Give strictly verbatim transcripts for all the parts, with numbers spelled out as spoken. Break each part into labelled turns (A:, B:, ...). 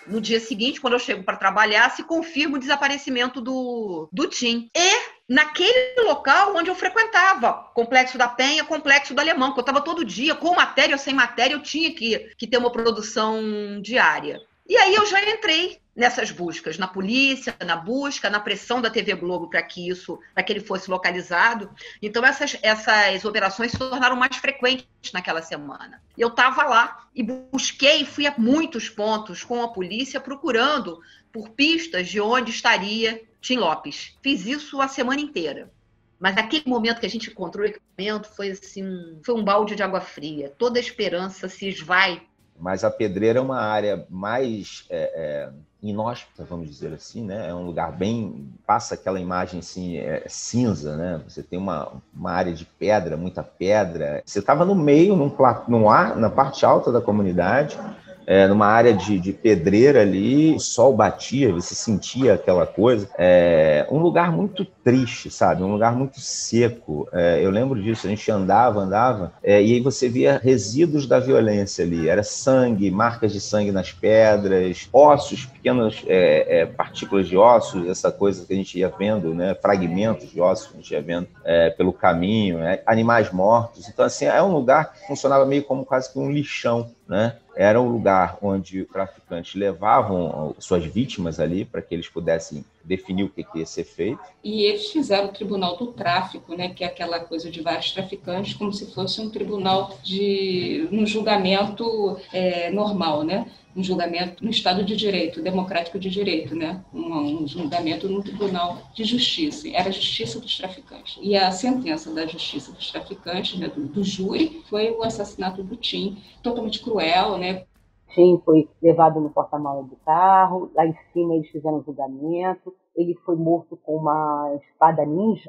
A: No dia seguinte, quando eu chego para trabalhar, se confirma o desaparecimento do, do Tim. E naquele local onde eu frequentava, Complexo da Penha, Complexo do Alemão, que eu estava todo dia, com matéria ou sem matéria, eu tinha que, que ter uma produção diária. E aí eu já entrei nessas buscas, na polícia, na busca, na pressão da T V Globo para que isso, para que ele fosse localizado. Então essas, essas operações se tornaram mais frequentes naquela semana. Eu estava lá e busquei, fui a muitos pontos com a polícia procurando por pistas de onde estaria Tim Lopes. Fiz isso a semana inteira. Mas naquele momento que a gente encontrou o equipamento, foi assim, foi um balde de água fria. Toda a esperança se esvai.
B: Mas a Pedreira é uma área mais é, é, inóspita, vamos dizer assim, né? É um lugar bem... Passa aquela imagem assim, é, cinza, né? Você tem uma, uma área de pedra, muita pedra. Você estava no meio, num, num ar, na parte alta da comunidade, é, numa área de, de pedreira ali, o sol batia, você sentia aquela coisa. É um lugar muito triste, sabe? Um lugar muito seco. É, eu lembro disso, a gente andava, andava, é, e aí você via resíduos da violência ali. Era sangue, marcas de sangue nas pedras, ossos, pequenas é, é, partículas de ossos, essa coisa que a gente ia vendo, né? Fragmentos de ossos que a gente ia vendo é, pelo caminho, é, animais mortos. Então, assim, é um lugar que funcionava meio como quase que um lixão, né? Era um lugar onde os traficantes levavam suas vítimas ali para que eles pudessem definir o que ia ser feito.
C: E eles fizeram o Tribunal do Tráfico, né, que é aquela coisa de vários traficantes, como se fosse um tribunal de um julgamento é, normal, né? Um julgamento no Estado de Direito, democrático de direito, né? Um, um julgamento no Tribunal de Justiça. Era a Justiça dos Traficantes. E a sentença da Justiça dos Traficantes, né, do, do júri, foi o assassinato do Tim, totalmente cruel, né?
D: Tim foi levado no porta-malas do carro, lá em cima eles fizeram um julgamento, ele foi morto com uma espada ninja,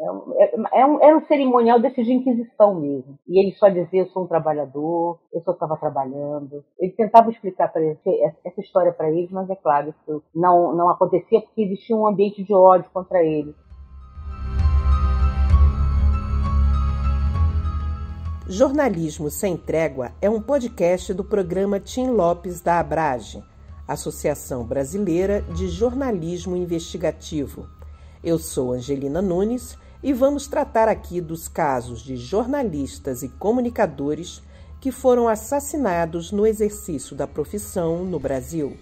D: é um, era um cerimonial desses de Inquisição mesmo. E ele só dizia, eu sou um trabalhador, eu só estava trabalhando. Ele tentava explicar para eles, essa história para eles, mas é claro, isso não, não acontecia porque existia um ambiente de ódio contra ele.
E: Jornalismo Sem Trégua é um podcast do programa Tim Lopes da Abrage, Associação Brasileira de Jornalismo Investigativo. Eu sou Angelina Nunes e vamos tratar aqui dos casos de jornalistas e comunicadores que foram assassinados no exercício da profissão no Brasil.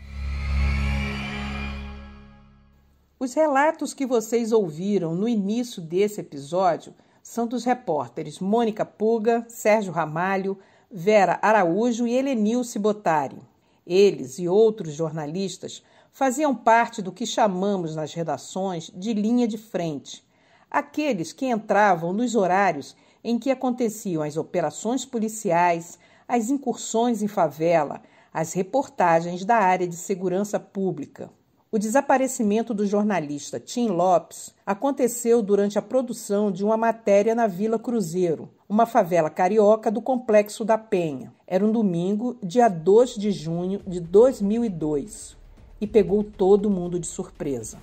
E: Os relatos que vocês ouviram no início desse episódio são dos repórteres Mônica Puga, Sérgio Ramalho, Vera Araújo e Helenilce Bottari. Eles e outros jornalistas faziam parte do que chamamos nas redações de linha de frente, aqueles que entravam nos horários em que aconteciam as operações policiais, as incursões em favela, as reportagens da área de segurança pública. O desaparecimento do jornalista Tim Lopes aconteceu durante a produção de uma matéria na Vila Cruzeiro, uma favela carioca do Complexo da Penha. Era um domingo, dia dois de junho de dois mil e dois, e pegou todo mundo de surpresa.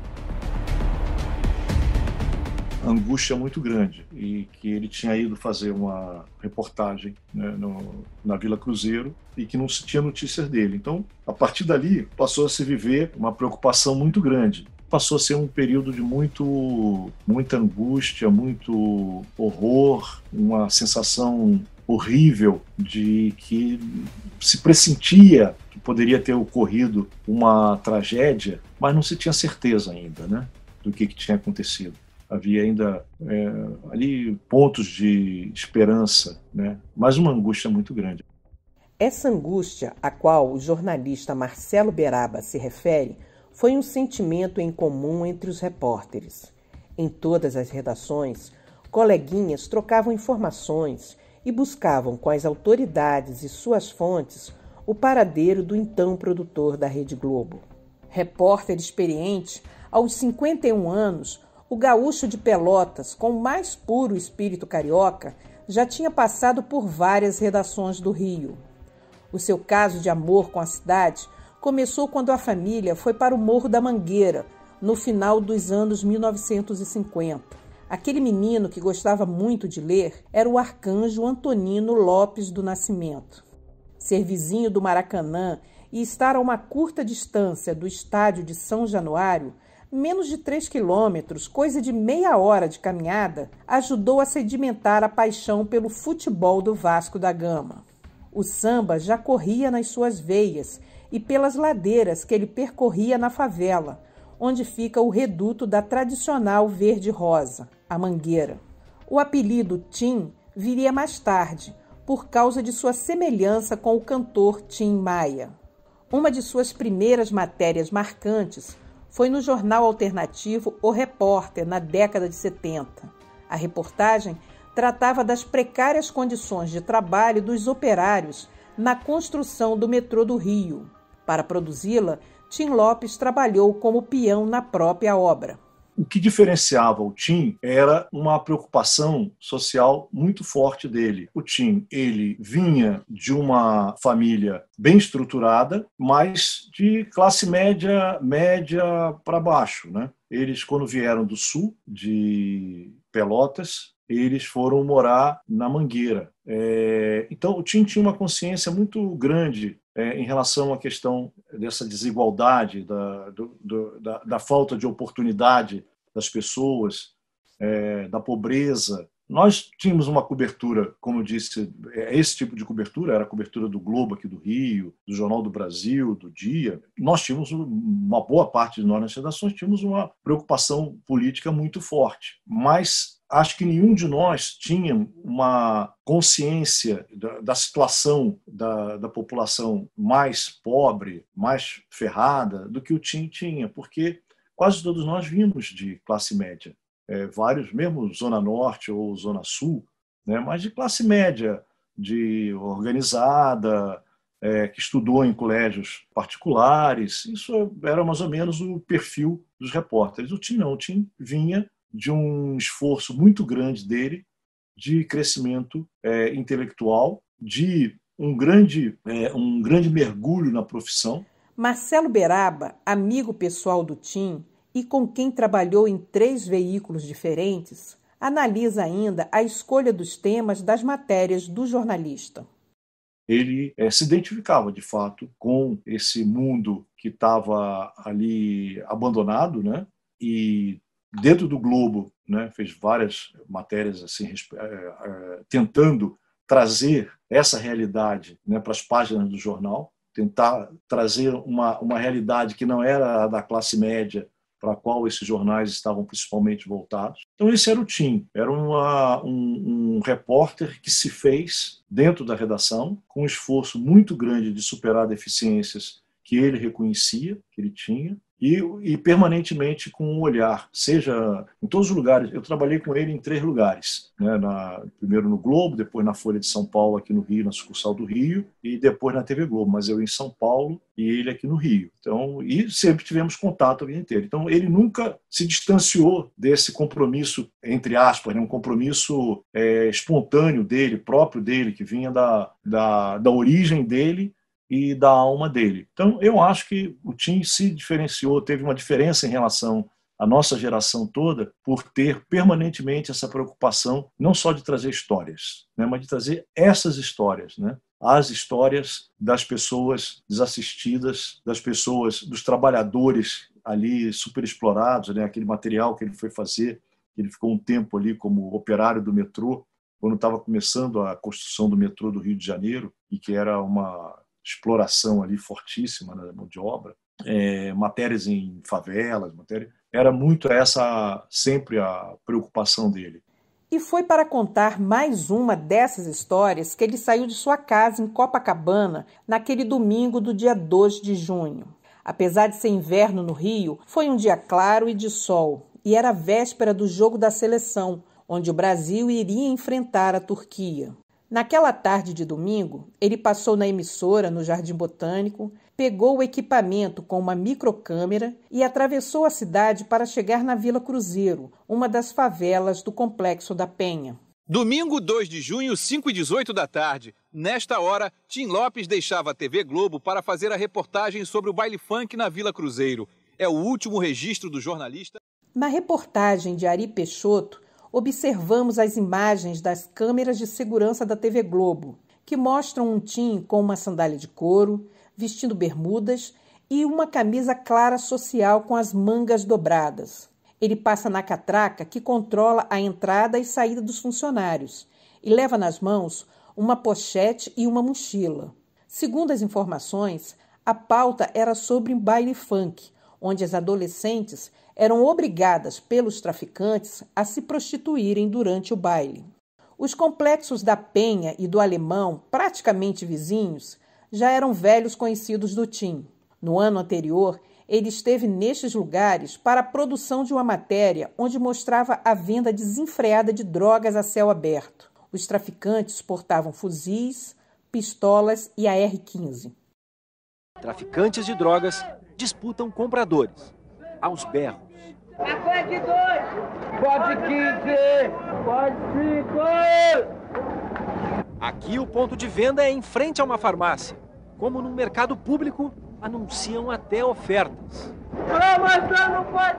F: Angústia muito grande, e que ele tinha ido fazer uma reportagem, né, no, na Vila Cruzeiro e que não se tinha notícias dele. Então, a partir dali, passou a se viver uma preocupação muito grande. Passou a ser um período de muito, muita angústia, muito horror, uma sensação horrível de que se pressentia que poderia ter ocorrido uma tragédia, mas não se tinha certeza ainda, né, do que, que tinha acontecido. Havia ainda é, ali pontos de esperança, né? Mas uma angústia muito grande.
E: Essa angústia a qual o jornalista Marcelo Beraba se refere foi um sentimento em comum entre os repórteres. Em todas as redações, coleguinhas trocavam informações e buscavam com as autoridades e suas fontes o paradeiro do então produtor da Rede Globo. Repórter experiente, aos cinquenta e um anos, o gaúcho de Pelotas, com o mais puro espírito carioca, já tinha passado por várias redações do Rio. O seu caso de amor com a cidade começou quando a família foi para o Morro da Mangueira, no final dos anos mil novecentos e cinquenta. Aquele menino que gostava muito de ler era o arcanjo Antonino Lopes do Nascimento. Ser vizinho do Maracanã e estar a uma curta distância do estádio de São Januário, menos de três quilômetros, coisa de meia hora de caminhada, ajudou a sedimentar a paixão pelo futebol do Vasco da Gama. O samba já corria nas suas veias e pelas ladeiras que ele percorria na favela, onde fica o reduto da tradicional verde-rosa, a Mangueira. O apelido Tim viria mais tarde, por causa de sua semelhança com o cantor Tim Maia. Uma de suas primeiras matérias marcantes foi no jornal alternativo O Repórter, na década de setenta. A reportagem tratava das precárias condições de trabalho dos operários na construção do metrô do Rio. Para produzi-la, Tim Lopes trabalhou como peão na própria obra.
F: O que diferenciava o Tim era uma preocupação social muito forte dele. O Tim, ele vinha de uma família bem estruturada, mas de classe média, média para baixo, né? Eles, quando vieram do sul, de Pelotas, eles foram morar na Mangueira. É, então, o Tim tinha uma consciência muito grande é, em relação à questão dessa desigualdade, da, do, do, da, da falta de oportunidade das pessoas, é, da pobreza. Nós tínhamos uma cobertura, como eu disse, esse tipo de cobertura era a cobertura do Globo aqui do Rio, do Jornal do Brasil, do Dia. Nós tínhamos, uma boa parte de nós nas redações, tínhamos uma preocupação política muito forte, mas acho que nenhum de nós tinha uma consciência da, da situação da, da população mais pobre, mais ferrada, do que o Tim tinha, porque quase todos nós vimos de classe média, é, vários, mesmo Zona Norte ou Zona Sul, né, mas de classe média, de organizada, é, que estudou em colégios particulares. Isso era mais ou menos o perfil dos repórteres. O Tim não, o Tim vinha de um esforço muito grande dele de crescimento é, intelectual, de um grande, é, um grande mergulho na profissão.
E: Marcelo Beraba, amigo pessoal do Tim e com quem trabalhou em três veículos diferentes, analisa ainda a escolha dos temas das matérias do jornalista.
F: Ele é, se identificava, de fato, com esse mundo que estava ali abandonado, né? E dentro do Globo, né, fez várias matérias assim, é, é, tentando trazer essa realidade, né, para as páginas do jornal, tentar trazer uma, uma realidade que não era a da classe média, para a qual esses jornais estavam principalmente voltados. Então esse era o Tim, era uma, um, um repórter que se fez dentro da redação, com um esforço muito grande de superar deficiências que ele reconhecia, que ele tinha, E, e permanentemente com um olhar, seja em todos os lugares. Eu trabalhei com ele em três lugares, né? na, primeiro no Globo, depois na Folha de São Paulo, aqui no Rio, na sucursal do Rio, e depois na T V Globo, mas eu em São Paulo e ele aqui no Rio. Então, e sempre tivemos contato a vida inteira. Então, ele nunca se distanciou desse compromisso, entre aspas, né? um compromisso é, espontâneo dele, próprio dele, que vinha da, da, da origem dele e da alma dele. Então, eu acho que o Tim se diferenciou, teve uma diferença em relação à nossa geração toda, por ter permanentemente essa preocupação, não só de trazer histórias, né, mas de trazer essas histórias, né, as histórias das pessoas desassistidas, das pessoas, dos trabalhadores ali super explorados, né, aquele material que ele foi fazer, ele ficou um tempo ali como operário do metrô, quando estava começando a construção do metrô do Rio de Janeiro, e que era uma exploração ali fortíssima na mão de obra, é, matérias em favelas, matéria, era muito essa sempre a preocupação dele.
E: E foi para contar mais uma dessas histórias que ele saiu de sua casa em Copacabana naquele domingo do dia dois de junho. Apesar de ser inverno no Rio, foi um dia claro e de sol, e era a véspera do jogo da seleção, onde o Brasil iria enfrentar a Turquia. Naquela tarde de domingo, ele passou na emissora, no Jardim Botânico, pegou o equipamento com uma microcâmera e atravessou a cidade para chegar na Vila Cruzeiro, uma das favelas do Complexo da Penha.
G: Domingo, dois de junho, cinco e dezoito da tarde. Nesta hora, Tim Lopes deixava a T V Globo para fazer a reportagem sobre o baile funk na Vila Cruzeiro. É o último registro do jornalista.
E: Na reportagem de Ari Peixoto, observamos as imagens das câmeras de segurança da T V Globo, que mostram um Tim com uma sandália de couro, vestindo bermudas e uma camisa clara social com as mangas dobradas. Ele passa na catraca que controla a entrada e saída dos funcionários e leva nas mãos uma pochete e uma mochila. Segundo as informações, a pauta era sobre um baile funk, onde as adolescentes eram obrigadas pelos traficantes a se prostituírem durante o baile. Os complexos da Penha e do Alemão, praticamente vizinhos, já eram velhos conhecidos do Tim. No ano anterior, ele esteve nestes lugares para a produção de uma matéria onde mostrava a venda desenfreada de drogas a céu aberto. Os traficantes portavam fuzis, pistolas e a R quinze.
H: Traficantes de drogas disputam compradores, aos berros.
I: Maconha de dois! Pode quinze! Pode cinco!
H: Aqui o ponto de venda é em frente a uma farmácia. Como no mercado público, anunciam até ofertas.
I: Tô mostrando pode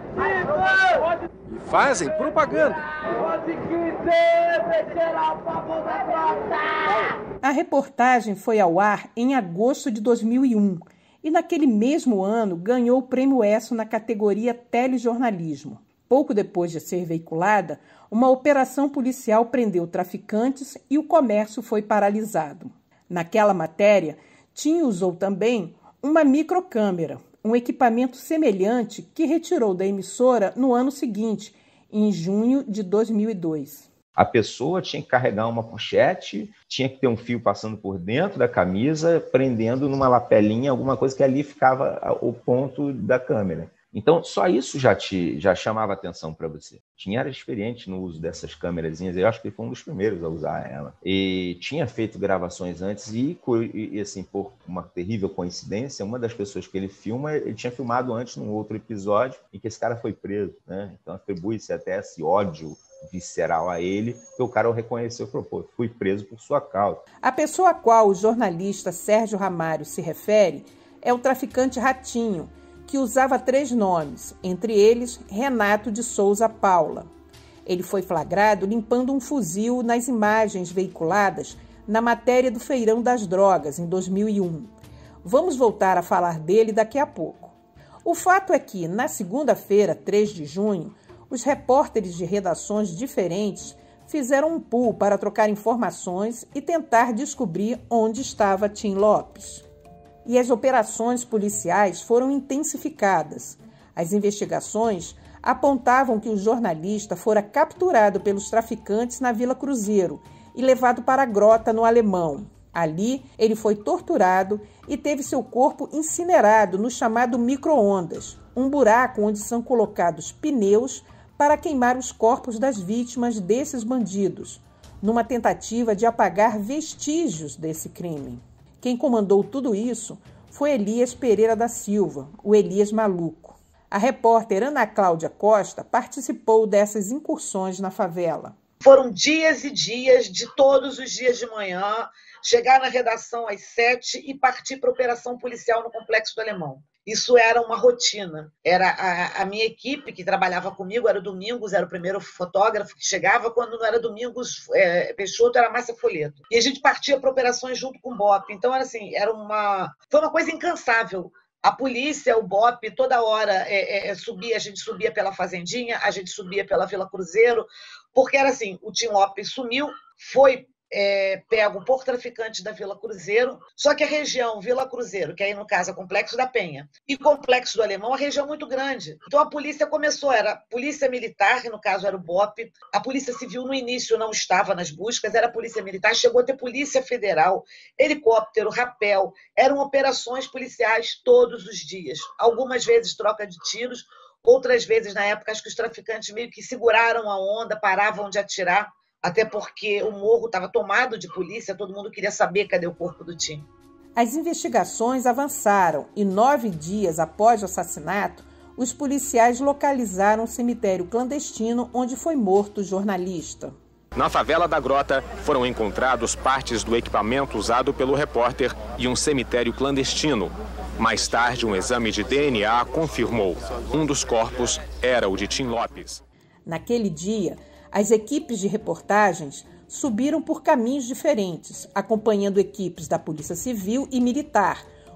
I: cinco!
H: E fazem propaganda.
I: Pode quinze! Deixará o favor da planta!
E: A reportagem foi ao ar em agosto de dois mil e um e naquele mesmo ano ganhou o Prêmio ESSO na categoria Telejornalismo. Pouco depois de ser veiculada, uma operação policial prendeu traficantes e o comércio foi paralisado. Naquela matéria, Tim usou também uma microcâmera, um equipamento semelhante que retirou da emissora no ano seguinte, em junho de dois mil e dois.
B: A pessoa tinha que carregar uma pochete, tinha que ter um fio passando por dentro da camisa, prendendo numa lapelinha, alguma coisa que ali ficava o ponto da câmera. Então, só isso já te já chamava atenção para você. Tinha era experiente no uso dessas câmerazinhas, eu acho que ele foi um dos primeiros a usar ela. E tinha feito gravações antes e, e, assim, por uma terrível coincidência, uma das pessoas que ele filma, ele tinha filmado antes num outro episódio em que esse cara foi preso, né? Então, atribui-se até esse ódio visceral a ele, que o cara o reconheceu e falou, pô, fui preso por sua causa.
E: A pessoa a qual o jornalista Sérgio Ramalho se refere é o traficante Ratinho, que usava três nomes, entre eles Renato de Souza Paula. Ele foi flagrado limpando um fuzil nas imagens veiculadas na matéria do Feirão das Drogas, em dois mil e um. Vamos voltar a falar dele daqui a pouco. O fato é que, na segunda-feira, três de junho, os repórteres de redações diferentes fizeram um pool para trocar informações e tentar descobrir onde estava Tim Lopes. E as operações policiais foram intensificadas. As investigações apontavam que o jornalista fora capturado pelos traficantes na Vila Cruzeiro e levado para a grota no Alemão. Ali, ele foi torturado e teve seu corpo incinerado no chamado micro-ondas, um buraco onde são colocados pneus para queimar os corpos das vítimas desses bandidos, numa tentativa de apagar vestígios desse crime. Quem comandou tudo isso foi Elias Pereira da Silva, o Elias Maluco. A repórter Ana Cláudia Costa participou dessas incursões na favela.
J: Foram dias e dias, de todos os dias de manhã, chegar na redação às sete e partir para a operação policial no Complexo do Alemão. Isso era uma rotina. Era a, a minha equipe que trabalhava comigo, era o Domingos, era o primeiro fotógrafo que chegava. Quando não era Domingos é, Peixoto, era Márcia Folheto. E a gente partia para operações junto com o B O P. Então, era assim, era uma, foi uma coisa incansável. A polícia, o B O P, toda hora é, é, subia, a gente subia pela Fazendinha, a gente subia pela Vila Cruzeiro, porque era assim, o Tim Lopes sumiu, foi É, pego por traficantes da Vila Cruzeiro, só que a região Vila Cruzeiro, que aí no caso é Complexo da Penha, e Complexo do Alemão, a região é muito grande. Então a polícia começou, era polícia militar, que no caso era o B O P, a polícia civil no início não estava nas buscas, era a polícia militar, chegou a ter polícia federal, helicóptero, rapel, eram operações policiais todos os dias, algumas vezes troca de tiros, outras vezes na época acho que os traficantes meio que seguraram a onda, paravam de atirar, até porque o morro estava tomado de polícia, todo mundo queria saber cadê o corpo do Tim.
E: As investigações avançaram e nove dias após o assassinato, os policiais localizaram um cemitério clandestino onde foi morto o jornalista.
K: Na favela da Grota foram encontrados partes do equipamento usado pelo repórter e um cemitério clandestino. Mais tarde, um exame de D N A confirmou. Um dos corpos era o de Tim Lopes.
E: Naquele dia, as equipes de reportagens subiram por caminhos diferentes, acompanhando equipes da Polícia Civil e Militar,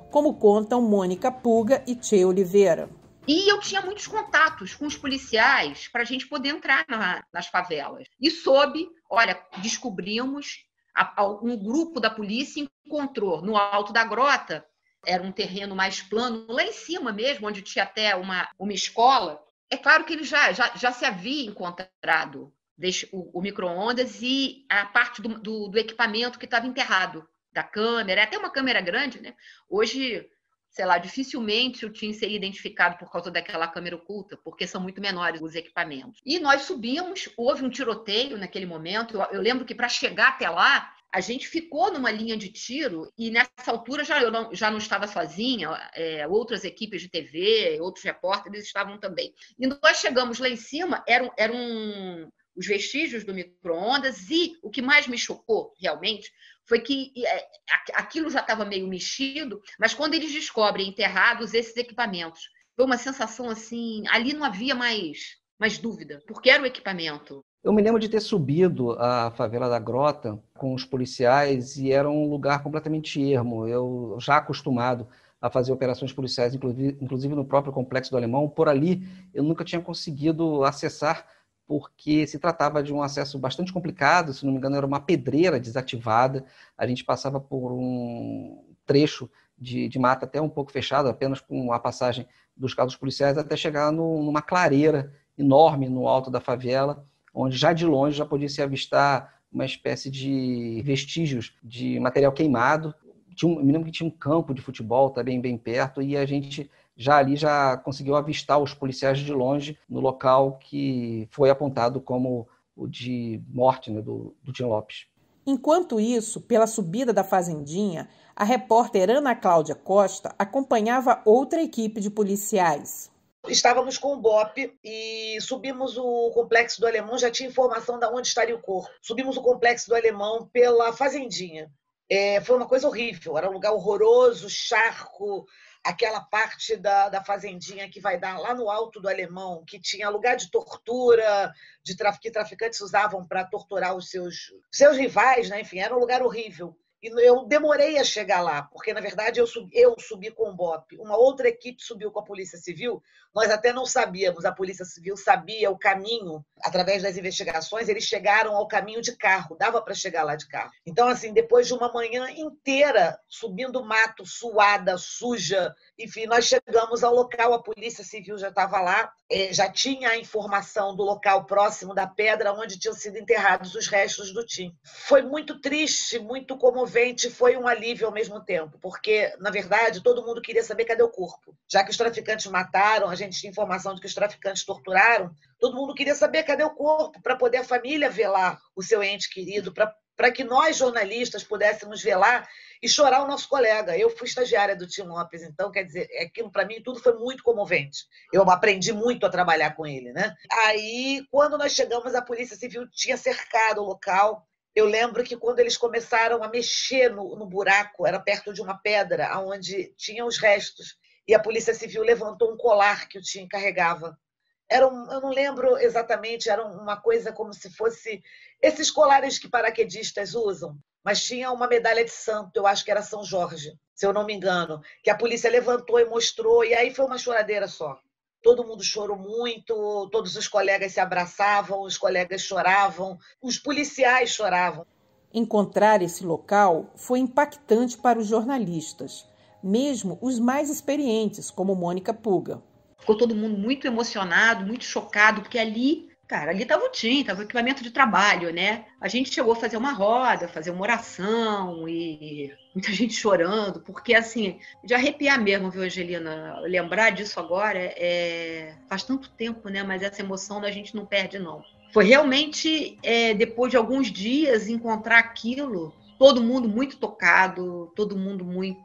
E: como contam Mônica Puga e Tchê Oliveira.
A: E eu tinha muitos contatos com os policiais para a gente poder entrar na, nas favelas. E soube, olha, descobrimos, a, a, um grupo da polícia encontrou no alto da grota, era um terreno mais plano, lá em cima mesmo, onde tinha até uma, uma escola. É claro que ele já, já, já se havia encontrado o, o micro-ondas e a parte do, do, do equipamento que estava enterrado, da câmera, até uma câmera grande, né? Hoje, sei lá, dificilmente o Tim seria identificado por causa daquela câmera oculta, porque são muito menores os equipamentos. E nós subimos, houve um tiroteio naquele momento. Eu, eu lembro que para chegar até lá, a gente ficou numa linha de tiro e nessa altura já, eu não, já não estava sozinha, é, outras equipes de T V, outros repórteres estavam também. E nós chegamos lá em cima, eram, eram os vestígios do micro-ondas e o que mais me chocou, realmente, foi que é, aquilo já estava meio mexido, mas quando eles descobrem enterrados esses equipamentos, foi uma sensação assim, ali não havia mais, mais dúvida, porque era o equipamento.
L: Eu me lembro de ter subido a favela da Grota com os policiais e era um lugar completamente ermo. Eu já acostumado a fazer operações policiais, inclusive, inclusive no próprio Complexo do Alemão, por ali eu nunca tinha conseguido acessar, porque se tratava de um acesso bastante complicado, se não me engano era uma pedreira desativada, a gente passava por um trecho de, de mata até um pouco fechado, apenas com a passagem dos carros policiais, até chegar no, numa clareira enorme no alto da favela, onde já de longe já podia se avistar uma espécie de vestígios de material queimado. Tinha um, eu me lembro que tinha um campo de futebol também bem perto, e a gente já ali já conseguiu avistar os policiais de longe no local que foi apontado como o de morte, né, do, do Tim Lopes.
E: Enquanto isso, pela subida da fazendinha, a repórter Ana Cláudia Costa acompanhava outra equipe de policiais.
J: Estávamos com o B O P e subimos o Complexo do Alemão, já tinha informação de onde estaria o corpo. Subimos o Complexo do Alemão pela fazendinha. É, foi uma coisa horrível, era um lugar horroroso, charco, aquela parte da, da fazendinha que vai dar lá no alto do Alemão, que tinha lugar de tortura, de traf, que traficantes usavam para torturar os seus, seus rivais, né? Enfim, era um lugar horrível. E eu demorei a chegar lá, porque, na verdade, eu subi, eu subi com o B O P. Uma outra equipe subiu com a Polícia Civil. Nós até não sabíamos, a Polícia Civil sabia o caminho. Através das investigações, eles chegaram ao caminho de carro. Dava para chegar lá de carro. Então, assim, depois de uma manhã inteira subindo mato, suada, suja, enfim, nós chegamos ao local, a Polícia Civil já estava lá, já tinha a informação do local próximo da pedra onde tinham sido enterrados os restos do Tim. Foi muito triste, muito comovente, foi um alívio ao mesmo tempo, porque, na verdade, todo mundo queria saber cadê o corpo. Já que os traficantes mataram, a gente tinha informação de que os traficantes torturaram, todo mundo queria saber cadê o corpo, para poder a família velar o seu ente querido, para para que nós, jornalistas, pudéssemos velar e chorar o nosso colega. Eu fui estagiária do Tim Lopes, então, quer dizer, aquilo para mim tudo foi muito comovente. Eu aprendi muito a trabalhar com ele, né? Aí, quando nós chegamos, a Polícia Civil tinha cercado o local. Eu lembro que quando eles começaram a mexer no, no buraco, era perto de uma pedra, onde tinham os restos, e a Polícia Civil levantou um colar que o Tim carregava. Era um, eu não lembro exatamente, era uma coisa como se fosse esses colares que paraquedistas usam, mas tinha uma medalha de santo, eu acho que era São Jorge, se eu não me engano, que a polícia levantou e mostrou, e aí foi uma choradeira só. Todo mundo chorou muito, todos os colegas se abraçavam, os colegas choravam, os policiais choravam.
E: Encontrar esse local foi impactante para os jornalistas, mesmo os mais experientes, como Mônica Puga.
A: Ficou todo mundo muito emocionado, muito chocado, porque ali, cara, ali estava o Tim, estava o equipamento de trabalho, né? A gente chegou a fazer uma roda, fazer uma oração e muita gente chorando, porque, assim, de arrepiar mesmo, viu, Angelina? Lembrar disso agora é... faz tanto tempo, né? Mas essa emoção a gente não perde, não. Foi realmente, é, depois de alguns dias, encontrar aquilo, todo mundo muito tocado, todo mundo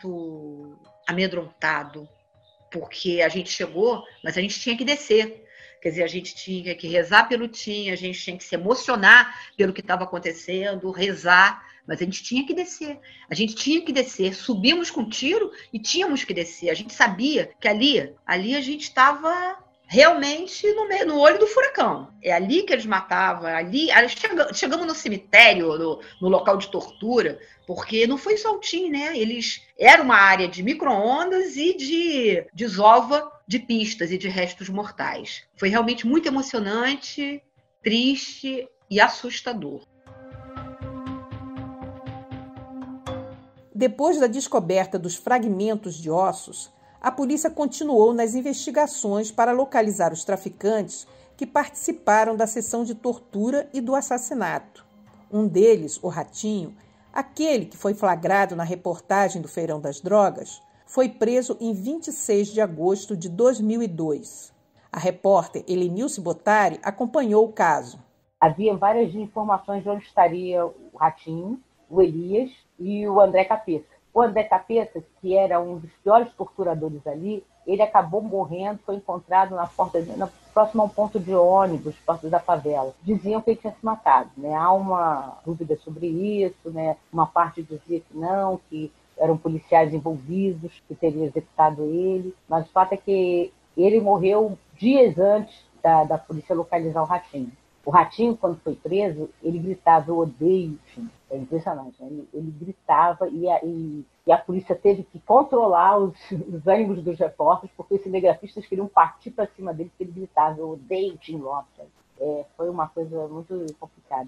A: muito amedrontado. Porque a gente chegou, mas a gente tinha que descer. Quer dizer, a gente tinha que rezar pelo Tim, a gente tinha que se emocionar pelo que estava acontecendo, rezar, mas a gente tinha que descer. A gente tinha que descer. Subimos com tiro e tínhamos que descer. A gente sabia que ali, ali a gente estava realmente no, meio, no olho do furacão. É ali que eles matavam, ali, chegamos, chegamos no cemitério, no, no local de tortura, porque não foi só o Tim, né? Eles era uma área de micro-ondas e de desova de pistas e de restos mortais. Foi realmente muito emocionante, triste e assustador.
E: Depois da descoberta dos fragmentos de ossos, a polícia continuou nas investigações para localizar os traficantes que participaram da sessão de tortura e do assassinato. Um deles, o Ratinho, aquele que foi flagrado na reportagem do Feirão das Drogas, foi preso em vinte e seis de agosto de dois mil e dois. A repórter Helenilce Bottari acompanhou o caso.
D: Havia várias informações de onde estaria o Ratinho, o Elias e o André Capeta. O André Capeta, que era um dos piores torturadores ali, ele acabou morrendo, foi encontrado na porta, na, próximo a um ponto de ônibus, perto da favela. Diziam que ele tinha se matado, né? Há uma dúvida sobre isso, né? Uma parte dizia que não, que eram policiais envolvidos, que teriam executado ele, mas o fato é que ele morreu dias antes da, da polícia localizar o Ratinho. O Ratinho, quando foi preso, ele gritava, eu odeio o Tim. É impressionante, né? Ele, ele gritava e a, e, e a polícia teve que controlar os, os ânimos dos repórteres, porque os cinegrafistas queriam partir para cima dele, porque ele gritava, eu odeio o Tim Lopes. É, foi uma coisa muito complicada.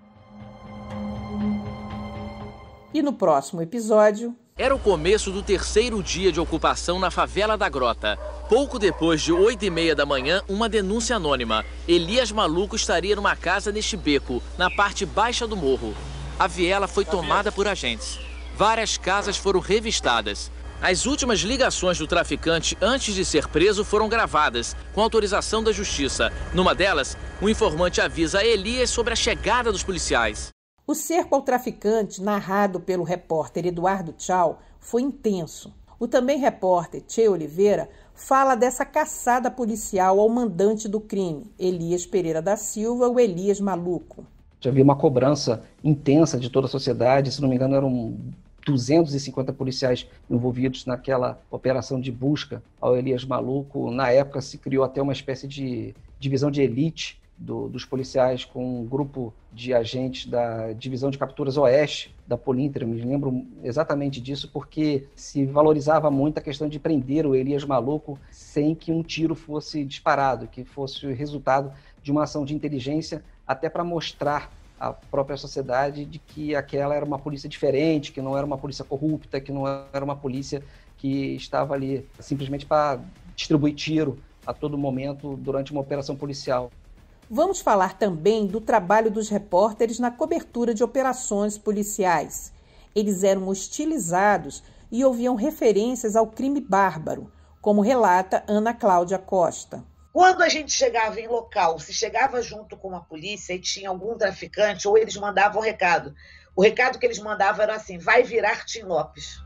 E: E no próximo episódio...
M: Era o começo do terceiro dia de ocupação na favela da Grota. Pouco depois de oito e meia da manhã, uma denúncia anônima. Elias Maluco estaria numa casa neste beco, na parte baixa do morro. A viela foi tomada por agentes. Várias casas foram revistadas. As últimas ligações do traficante antes de ser preso foram gravadas, com autorização da justiça. Numa delas, o informante avisa a Elias sobre a chegada dos policiais.
E: O cerco ao traficante, narrado pelo repórter Eduardo Tchau, foi intenso. O também repórter Tchê Oliveira fala dessa caçada policial ao mandante do crime, Elias Pereira da Silva, o Elias Maluco.
L: Já havia uma cobrança intensa de toda a sociedade, se não me engano eram duzentos e cinquenta policiais envolvidos naquela operação de busca ao Elias Maluco. Na época se criou até uma espécie de divisão de elite Do, dos policiais com um grupo de agentes da Divisão de Capturas Oeste da Polinter. Me lembro exatamente disso porque se valorizava muito a questão de prender o Elias Maluco sem que um tiro fosse disparado, que fosse o resultado de uma ação de inteligência, até para mostrar à própria sociedade de que aquela era uma polícia diferente, que não era uma polícia corrupta, que não era uma polícia que estava ali simplesmente para distribuir tiro a todo momento durante uma operação policial.
E: Vamos falar também do trabalho dos repórteres na cobertura de operações policiais. Eles eram hostilizados e ouviam referências ao crime bárbaro, como relata Ana Cláudia Costa.
J: Quando a gente chegava em local, se chegava junto com a polícia e tinha algum traficante, ou eles mandavam um recado. O recado que eles mandavam era assim, vai virar Tim Lopes.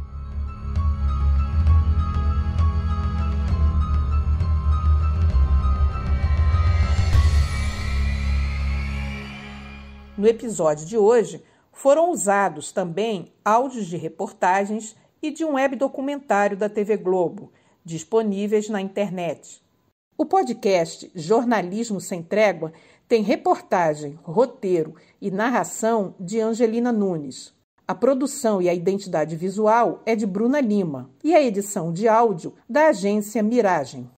E: No episódio de hoje, foram usados também áudios de reportagens e de um webdocumentário da T V Globo, disponíveis na internet. O podcast Jornalismo Sem Trégua tem reportagem, roteiro e narração de Angelina Nunes. A produção e a identidade visual é de Bruna Lima e a edição de áudio da agência Miragem.